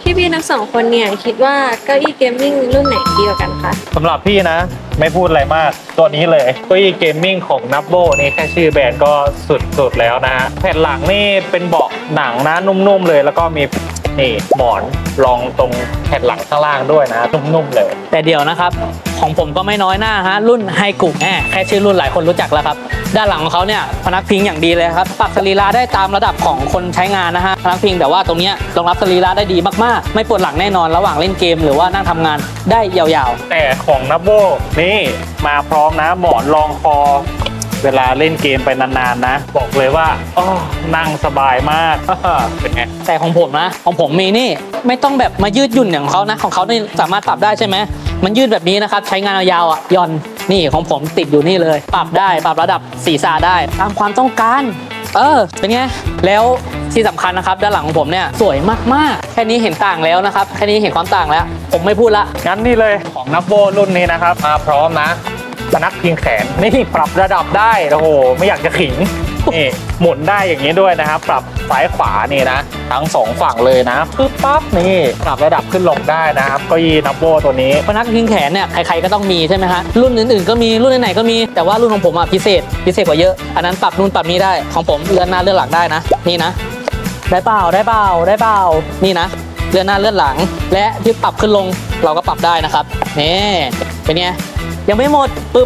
พี่ทั้งสองคนเนี่ยคิดว่าเก้าอี้เกมมิ่งรุ่นไหนดีกว่ากันคะสำหรับพี่นะไม่พูดอะไรมากตัวนี้เลยเก้าอี้เกมมิ่งของนับโบนี่แค่ชื่อแบรนด์ก็สุดแล้วนะฮะแผ่นหลังนี่เป็นเบาะหนังนะนุ่มๆเลยแล้วก็มีนี่หมอนรองตรงแผ่นหลังข้างล่างด้วยนะนุ่มๆเลยแต่เดี๋ยวนะครับของผมก็ไม่น้อยหน้าฮะรุ่นไฮกุแค่ชื่อรุ่นหลายคนรู้จักแล้วครับด้านหลังของเขาเนี่ยพนักพิงอย่างดีเลยครับปรับสรีระได้ตามระดับของคนใช้งานนะฮะพนักพิงแต่ว่าตรงนี้รองรับสรีระได้ดีมากๆไม่ปวดหลังแน่นอนระหว่างเล่นเกมหรือว่านั่งทำงานได้ยาวๆแต่ของนับโบนี่มาพร้อมนะหมอนรองคอเวลาเล่นเกมไปนานๆนะบอกเลยว่านั่งสบายมากเป็นไงแต่ของผมนะของผมมีนี่ไม่ต้องแบบมายืดหยุ่นอย่างเขานะของเขานี่สามารถปรับได้ใช่ไหมมันยืดแบบนี้นะครับใช้งานยาวๆย่อนนี่ของผมติดอยู่นี่เลยปรับได้ปรับระดับศีรษะได้ตามความต้องการเป็นไงแล้วที่สำคัญนะครับด้านหลังของผมเนี่ยสวยมากๆแค่นี้เห็นต่างแล้วนะครับแค่นี้เห็นความต่างแล้วผมไม่พูดละงั้นนี่เลยของนับโบรุ่นนี้นะครับมาพร้อมนะพนักพิงแขนนี่ปรับระดับได้โอ้โหไม่อยากจะขิงนี่หมุนได้อย่างนี้ด้วยนะครับปรับซ้ายขวานี่นะทั้งสองฝั่งเลยนะปึ๊บปั๊บนี่ปรับระดับขึ้นลงได้นะครับเก้าอี้นับโบตัวนี้พนักพิงแขนเนี่ยใครๆก็ต้องมีใช่ไหมฮะรุ่นอื่นๆก็มีรุ่นไหนๆก็มีแต่ว่ารุ่นของผมพิเศษกว่าเยอะอันนั้นปรับนู่นปรับนี้ได้ของผมเลื่อนหน้าเลื่อนหลังได้นะนี่นะได้เปล่านี่นะเลื่อนหน้าเลื่อนหลังและที่ปรับขึ้นลงเราก็ปรับได้นะครับนี่เป็นไงยังไม่หมดปึ๊บ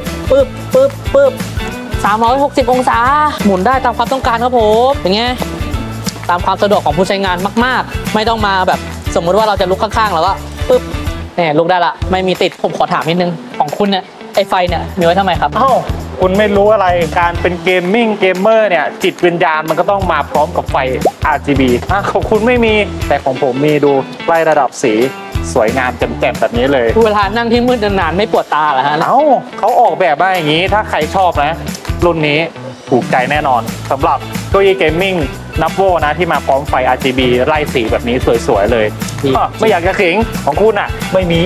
360องศาหมุนได้ตามความต้องการครับผมอย่างเงี้ยตามความสะดวกของผู้ใช้งานมากๆไม่ต้องมาแบบสมมุติว่าเราจะลุกข้างๆแล้วก็ปึ๊บเนี่ยลุกได้ละไม่มีติดผมขอถามนิดนึงของคุณเนี่ยไอไฟเนี่ยมีไว้ทำไมครับคุณไม่รู้อะไรการเป็นเกมมิ่งเกมเมอร์เนี่ยจิตวิญญาณมันก็ต้องมาพร้อมกับไฟ RGB ของคุณไม่มีแต่ของผมมีดูไล่ระดับสีสวยงามแจ่มๆแบบนี้เลยเวลานั่งที่มืดนานๆไม่ปวดตาเหรอฮะเขาออกแบบมาอย่างนี้ถ้าใครชอบนะรุ่นนี้ถูกใจแน่นอนสำหรับเก้าอี้เกมมิ่งนับโวนะที่มาพร้อมไฟ RGB ไล่สีแบบนี้สวยๆเลยไม่อยากจะขิงของคุณอ่ะไม่มี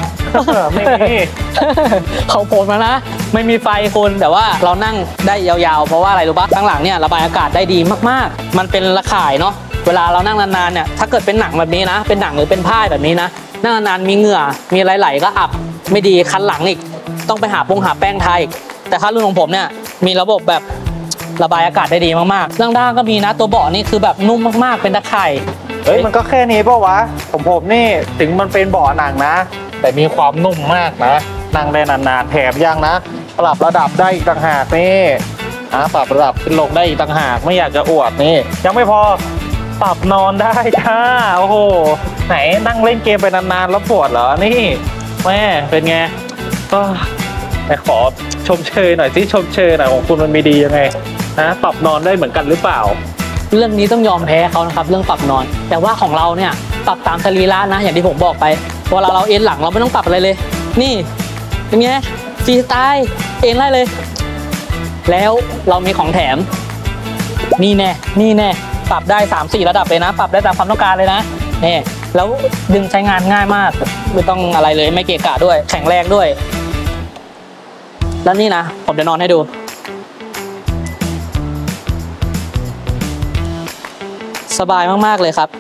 เขาโผล่มานะไม่มีไฟคุณแต่ว่าเรานั่งได้ยาวๆเพราะว่าอะไรรู้ปะข้างหลังเนี่ยระบายอากาศได้ดีมากๆมันเป็นระข่ายเนาะเวลาเรานั่งนานๆเนี่ยถ้าเกิดเป็นหนังแบบนี้นะเป็นหนังหรือเป็นผ้าแบบนี้นะนั่งนานๆมีเหงื่อมีไหลๆก็อับไม่ดีคันหลังอีกต้องไปหาแป้งทาอีกแต่ถ้ารุ่นของผมเนี่ยมีระบบแบบระบายอากาศได้ดีมากๆด้านๆก็มีนะตัวเบาะนี่คือแบบนุ่มมากๆเป็นตะข่ายมันก็แค่นี้ป่ะวะผมนี่ถึงมันเป็นเบาะหนังนะแต่มีความนุ่มมากนะนั่งได้นานๆแถมยังนะปรับระดับได้อีกต่างหากนี่ปรับระดับขึ้นลงได้อีกต่างหากไม่อยากจะอวดนี่ยังไม่พอปรับนอนได้จ้าโอ้โหไหนนั่งเล่นเกมไปนานๆแล้วปวดเหรอนี่แม่เป็นไงแต่ขอชมเชยหน่อยสิชมเชยหน่อยของคุณมันมีดียังไงนะปรับนอนได้เหมือนกันหรือเปล่าเรื่องนี้ต้องยอมแพ้เขานะครับเรื่องปรับนอนแต่ว่าของเราเนี่ยปรับตามสรีระนะอย่างที่ผมบอกไปเวลาเราเอ็นหลังเราไม่ต้องปรับอะไรเลยนี่เป็นไงฟรีสไตล์เอ็นได้เลยแล้วเรามีของแถมนี่แน่ปรับได้ 3-4 ระดับเลยนะปรับได้ตามความต้องการเลยนะนี่แล้วดึงใช้งานง่ายมากไม่ต้องอะไรเลยไม่เกะกะด้วยแข็งแรงด้วยแล้วนี่นะผมจะนอนให้ดูสบายมากๆเลยครับ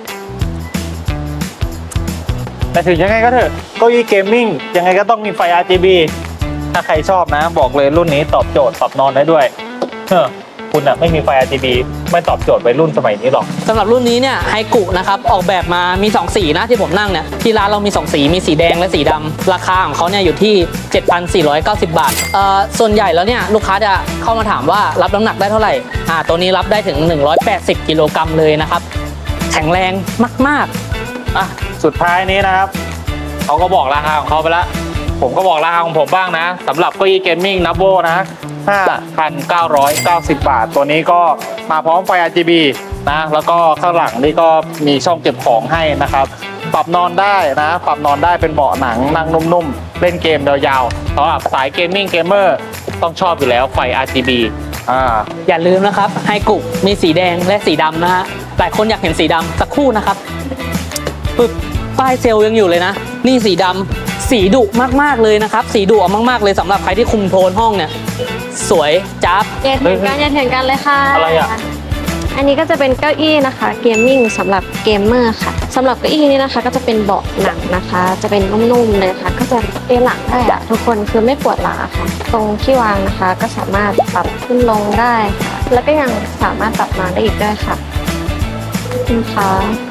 แต่ถึงยังไงก็เถอะเก้าอี้เกมมิ่งยังไงก็ต้องมีไฟ RGB ถ้าใครชอบนะบอกเลยรุ่นนี้ตอบโจทย์ปรับนอนได้ด้วยคุณไม่มีไฟ RGB ไม่ตอบโจทย์วัยรุ่นสมัยนี้หรอกสำหรับรุ่นนี้เนี่ยไฮกุนะครับออกแบบมามี2สีนะที่ผมนั่งเนี่ยที่ร้านเรามี2สีมีสีแดงและสีดำราคาของเขาเนี่ยอยู่ที่ 7,490 บาทส่วนใหญ่แล้วเนี่ยลูกค้าจะเข้ามาถามว่ารับน้ำหนักได้เท่าไหร่ตัวนี้รับได้ถึง180กิโลกรัมเลยนะครับแข็งแรงมากสุดท้ายนี้นะครับเขาก็บอกราคาของเขาไปแล้วผมก็บอกราคาของผมบ้างนะสำหรับเก้าอี้เกมมิ่งนับโบนะ5,990 บาทตัวนี้ก็มาพร้อมไฟ RGB นะแล้วก็ข้างหลังนี่ก็มีช่องเก็บของให้นะครับปรับนอนได้นะปรับนอนได้เป็นเบาะหนังนั่งนุ่มๆเล่นเกมยาวๆสำหรับสายเกมมิ่งเกมเมอร์ต้องชอบอยู่แล้วไฟ RGB อย่าลืมนะครับไฮกุมีสีแดงและสีดำนะฮะหลายคนอยากเห็นสีดำสักครู่นะครับปึ๊บป้ายเซลล์ยังอยู่เลยนะนี่สีดำสีดุมากๆเลยนะครับสีดุมากๆเลยสำหรับใครที่คุมโทนห้องเนี่ยสวยจับอย่าเถียงกันเลยค่ะอะไรอันนี้ก็จะเป็นเก้าอี้นะคะเกมมิ่งสำหรับเกมเมอร์ค่ะสำหรับเก้าอี้นี้นะคะก็จะเป็นเบาะหนังนะคะ จะเป็นนุ่มๆเลยค่ะก็จะเอนหลังได้อะทุกคนคือไม่ปวดหลังอะค่ะตรงที่วางนะคะก็สามารถปรับขึ้นลงได้ค่ะแล้วก็ยังสามารถปรับมาได้อีกด้วยค่ะนะคะ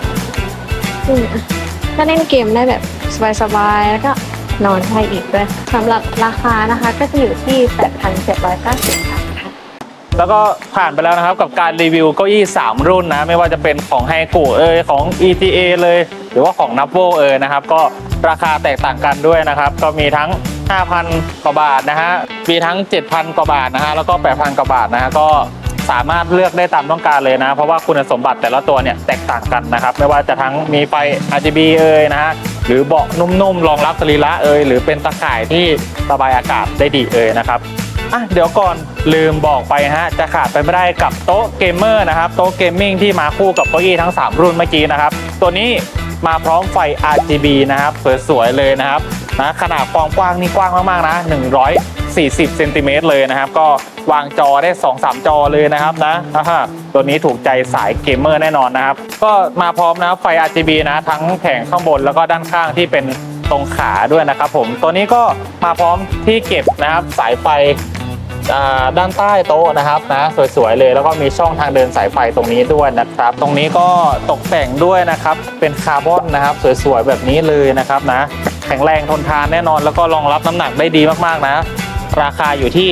ก็เล่นเกมได้แบบสบายๆแล้วก็นอนได้อีกด้วยสำหรับราคานะคะก็จะอยู่ที่ 8,790 บาทค่ะแล้วก็ผ่านไปแล้วนะครับกับการรีวิวเก้าอี้3รุ่นนะไม่ว่าจะเป็นของไฮกูของ ETA เลยหรือว่าของนับโวนะครับก็ราคาแตกต่างกันด้วยนะครับก็มีทั้ง 5,000 กว่าบาทนะฮะมีทั้ง 7,000 กว่าบาทนะฮะแล้วก็ 8,000 กว่าบาทนะฮะก็สามารถเลือกได้ตามต้องการเลยนะเพราะว่าคุณสมบัติแต่ละตัวเนี่ยแตกต่างกันนะครับไม่ว่าจะทั้งมีไฟ RGB นะฮะหรือเบาะนุ่มๆรองรับสรีระหรือเป็นตะข่ายที่ระบายอากาศได้ดีนะครับเดี๋ยวก่อนลืมบอกไปฮะจะขาดไปไม่ได้กับโต๊ะเกมเมอร์นะครับโต๊ะเกมมิ่งที่มาคู่กับเก้าอี้ทั้ง3รุ่นเมื่อกี้นะครับตัวนี้มาพร้อมไฟ RGB นะครับสวยๆเลยนะครับขนาดความกว้างนี่กว้างมากๆนะ140 เซนติเมตรเลยนะครับก็วางจอได้ 2-3 จอเลยนะครับนะตัวนี้ถูกใจสายเกมเมอร์แน่นอนนะครับก็มาพร้อมนะไฟ RGB นะทั้งแผงข้างบนแล้วก็ด้านข้างที่เป็นตรงขาด้วยนะครับผมตัวนี้ก็มาพร้อมที่เก็บนะครับสายไฟด้านใต้โต๊ะนะครับนะสวยๆเลยแล้วก็มีช่องทางเดินสายไฟตรงนี้ด้วยนะครับตรงนี้ก็ตกแต่งด้วยนะครับเป็นคาร์บอนนะครับสวยๆแบบนี้เลยนะครับนะแข็งแรงทนทานแน่นอนแล้วก็รองรับน้ำหนักได้ดีมากๆนะราคาอยู่ที่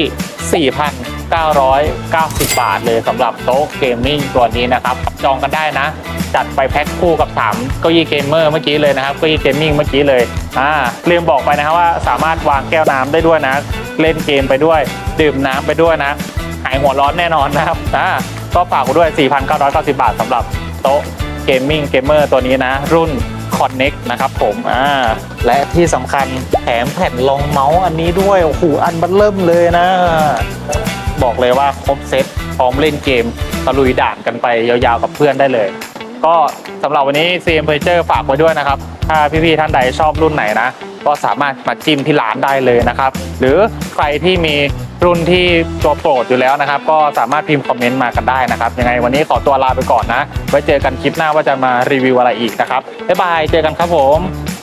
4,990 บาทเลยสำหรับโต๊ะเกมมิ่งตัวนี้นะครับจองกันได้นะจัดไปแพ็คคู่กับ3เก้าอี้เกมเมอร์เมื่อกี้เลยนะครับเก้าอี้เกมมิ่งเมื่อกี้เลยลืมบอกไปนะครับว่าสามารถวางแก้วน้ำได้ด้วยนะเล่นเกมไปด้วยดื่มน้ำไปด้วยนะหายหัวร้อนแน่นอนนะครับก็ฝากด้วย 4,990 บาทสำหรับโต๊ะเกมมิ่งเกมเมอร์ตัวนี้นะรุ่น Connect นะครับผมและที่สำคัญแถมแผ่นรองเมาส์อันนี้ด้วยโอ้โหอันบันเริ่มเลยนะบอกเลยว่าครบเซตพร้อมเล่นเกมตะลุยด่านกันไปยาวๆกับเพื่อนได้เลยก็สำหรับวันนี้ CM Furniture ฝากไว้ด้วยนะครับถ้าพี่ๆท่านใดชอบรุ่นไหนนะก็สามารถมาจิ้มที่ร้านได้เลยนะครับหรือใครที่มีรุ่นที่ตัวโปรดอยู่แล้วนะครับก็สามารถพิมพ์คอมเมนต์มากันได้นะครับยังไงวันนี้ขอตัวลาไปก่อนนะไว้เจอกันคลิปหน้าว่าจะมารีวิวอะไรอีกนะครับบ๊ายบายเจอกันครับผม